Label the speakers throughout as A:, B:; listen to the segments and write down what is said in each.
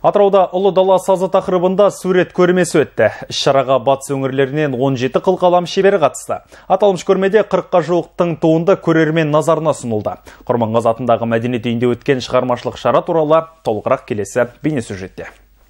A: Атырауда ұлы дала сазы тақырыбында сурет көрмесі өтті. Іс-шараға батыс өңірлерінен 17 қылқалам шебері қатысты. Аталмыш көрмеде 40-қа жуық тың туынды көрермен назарына ұсынылды. Құрманғазы атындағы мәдениет үйінде өткен шығармашылық шара туралы толығырақ келесі бейнесюжетте.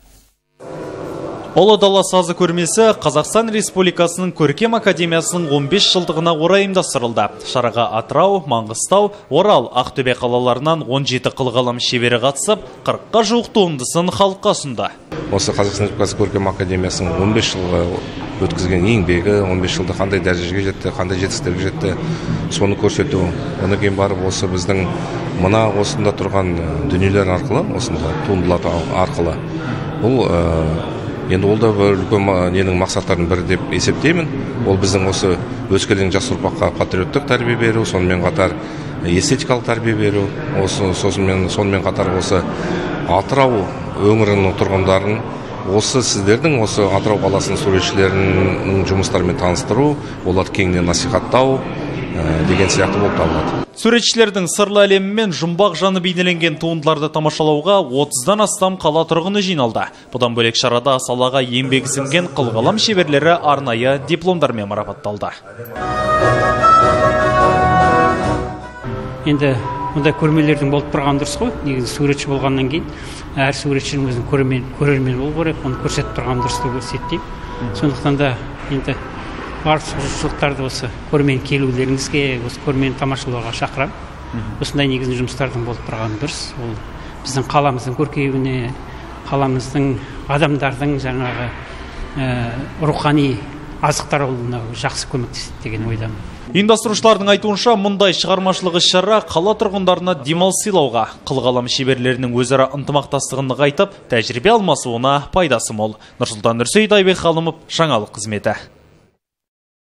A: Ұлы дала сазы көрмесі Қазақстан Республикасының Көркем академиясының 15 жылдығына орай ұйымдастырылды. Шараға Атырау, Маңғыстау, Орал, Ақтөбе қалаларынан 17 қылғалам шебері қатысып, 40-қа жуық туындысын халыққа ұсынды.
B: Осы Қазақстан Республикасы Көркем академиясының 15 жылғы өткізген еңбегі, 15 жылда қандай дәрежеге жетті, қандай жетістіктерге жетті, соны көрсету. Одан кейін барып осы біздің мына осында тұрған дүниелер арқылы, осында туындылар арқылы, бұл енді ол да бір үлкен ненің мақсаттарының бірі деп есептеймін. Ол біздің осы өскелең жас ұрпаққа патриоттық тәрбие беру, сонымен қатар эстетикалық тәрбие беру, сонымен қатар осы Атырау өңірінің тұрғындарын, осы сіздердің осы Атырау қаласының суретшілерінің жұмыстарымен таныстыру, оларды кеңінен насихаттау деген сияқты болып табылады.
A: Суретшілердің сырлы әлемі мен жұмбақ жаны бейнеленген туындыларды тамашалауға 30-дан астам қала тұрғыны жиналды. Бұдан бөлек шарада салаға еңбегі сіңген қылғалам шеберлері арнайы дипломдармен марапатталды.
C: Енді мұндай көрмелердің болып тұрған дұрыс қой. Негізі суретші болғаннан кейін әр суретшінің өзінің көрермен болу керек, оны көрсетіп тұрған дұрыс деп есептеймін. Сондықтан да енді барлық жұртшылықтарды осы көрмен келулеріңізге, осы көрмені тамашалауға шақырамын. Осындай негізін жұмыстардың болып тұрған дұрыс. Ол біздің қаламыздың көркеюіне, қаламыздың адамдардың жаңағы рухани азықтар алуына жақсы көмектеседі деген ойдамын.
A: Ұйымдастырушылардың айтуынша, мұндай шығармашылық іс-шара қала тұрғындарына демалыс сыйлауға, қылғалам шеберлерінің өзара ынтымақтастығын нығайтып, тәжірибе алмасуына пайдасы мол. Нұрсұлтан Нұрсейіт, Айбек Халымов, жаңалық қызметі.